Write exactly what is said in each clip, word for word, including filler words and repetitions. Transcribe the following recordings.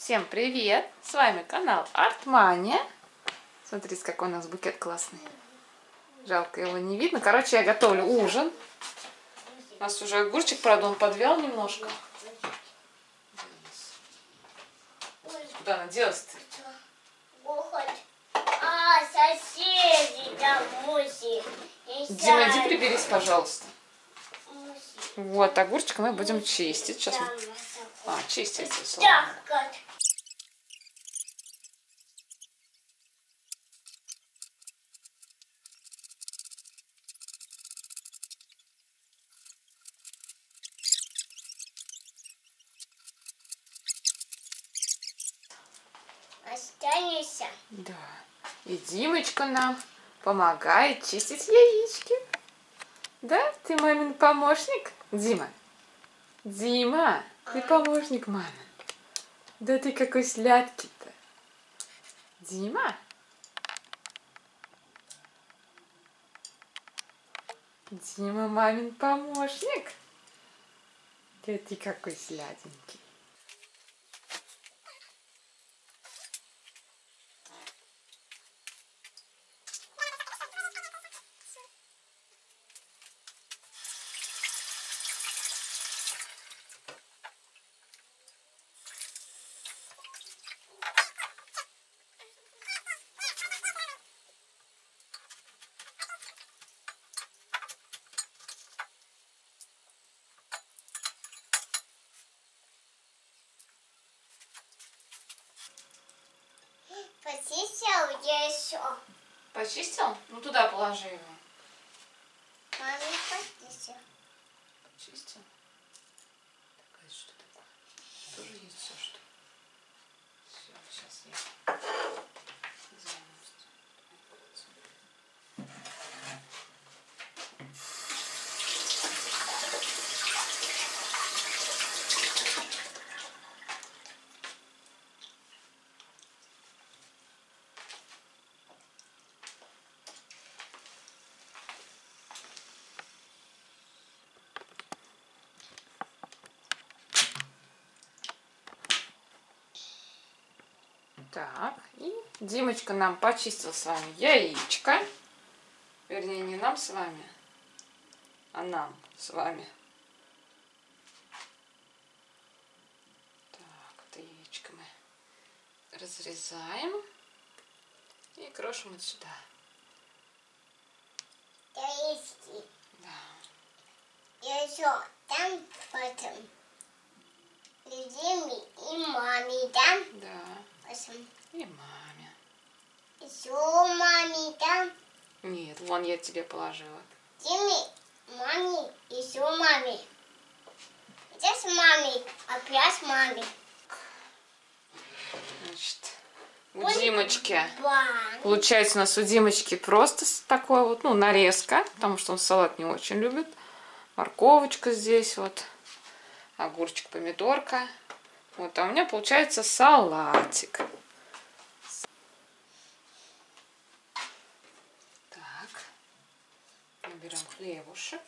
Всем привет! С вами канал Артмания. Смотрите, какой у нас букет классный. Жалко, его не видно. Короче, я готовлю ужин. У нас уже огурчик, правда, он подвял немножко. Куда она делась-то? А, соседи, там муси. Дима, иди приберись, пожалуйста. Вот, огурчик мы будем чистить. Сейчас мы... А, чистить. Останешься. Да. И Димочка нам помогает чистить яички. Да? Ты мамин помощник? Дима. Дима, ты помощник мамы. Да ты какой сладкий-то. Дима. Дима мамин помощник. Да ты какой сладенький. Почистил еще. Почистил? Ну туда положи его. Маме почистил. Почистил? Так, что такое? Тоже есть все, что? Все, сейчас я займусь. Так, и Димочка нам почистил с вами яичко. Вернее, не нам с вами, а нам с вами. Так, это яичко мы разрезаем и крошим вот сюда. Яички. Да. Еще там потом. Диме и маме, да? Да. Потом. И маме. Еще маме, да? Нет, вон я тебе положила. Диме, маме, еще маме. Сейчас маме, опять маме. Значит, у Димочки. Бан. Получается у нас у Димочки просто такое вот, ну, нарезка, потому что он салат не очень любит. Морковочка здесь вот, огурчик, помидорка. Вот, а у меня получается салатик. Так, наберем хлебушек.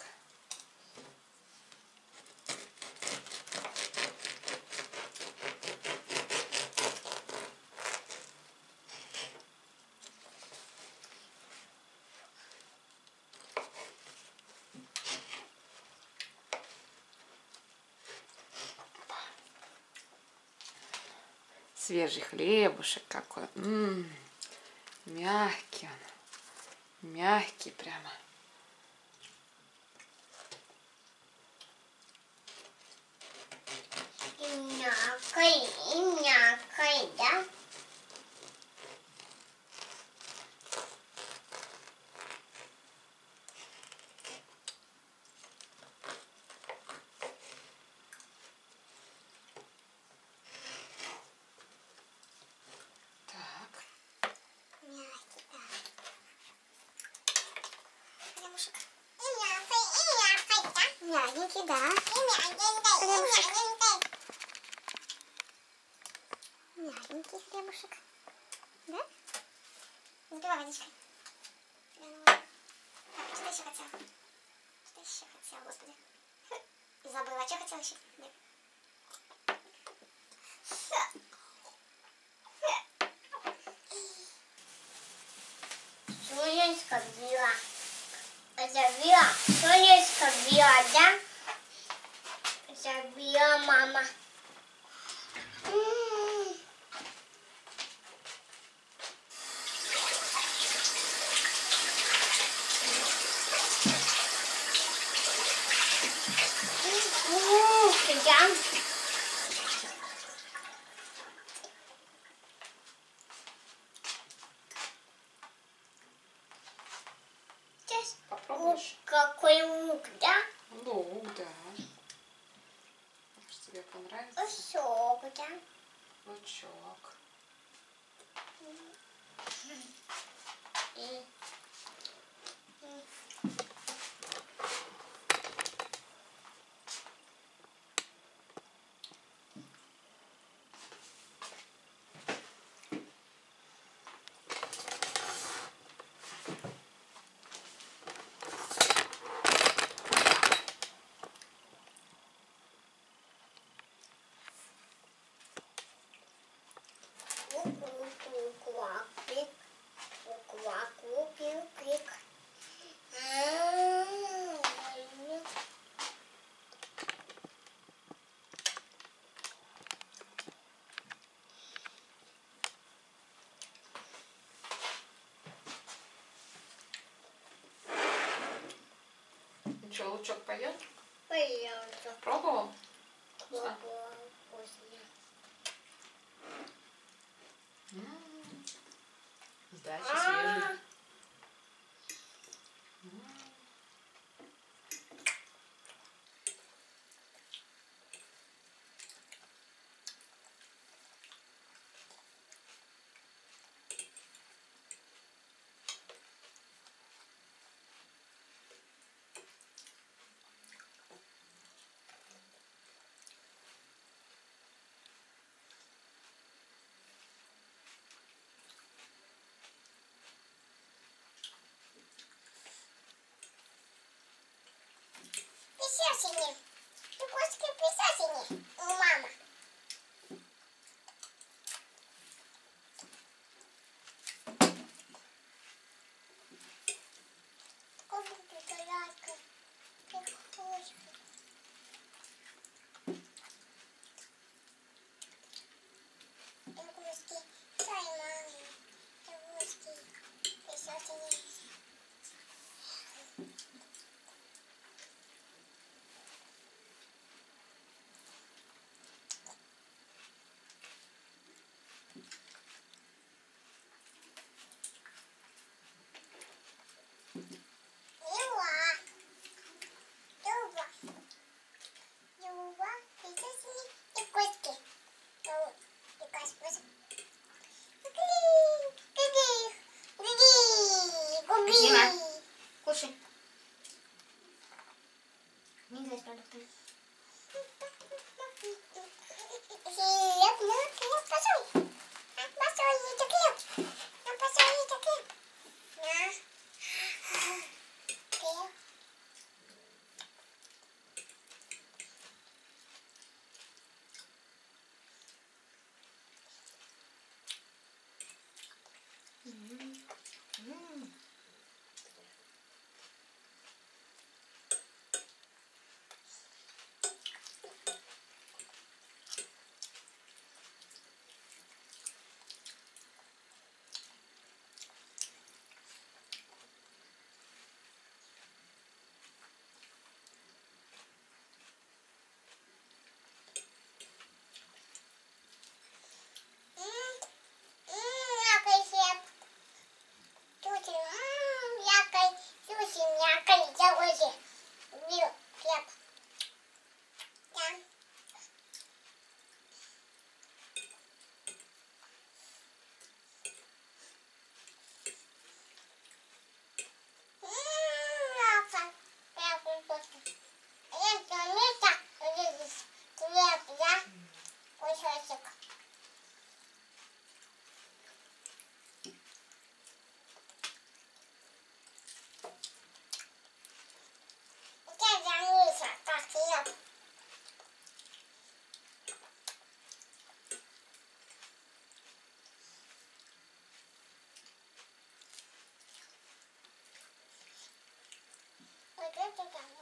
Свежий хлебушек какой. М-м, мягкий он. Мягкий прямо. И мягкой, и мягкой, да? Мягенький, да? Мягенький хлебушек. Да? Забивай водичкой. Так, что ты еще хотела? Что еще хотела, господи? Забыла, что хотела еще? Солнышко била. Это била. Солнышко била, да? Это била мама. М-м-м. М-м-м. Да. Попробуешь? Какой лук, да? Лук, да. Может, тебе понравится? Сок, да? Лучок. И... Кук-кук-кук-куак-пик. Кук-куак-кук-пик-пик. М-м-м. Ну что, лучок поел? Пожалуйста. Пробовал? Вкусно? Попробуем вкусно. М, Да, еще свежий. М. Писасине. Ты кошки писасине, мама. Сколько ты коляска? Ты кошка. Ты кошки. Дай маме. Ты кошки. Писасине. это там.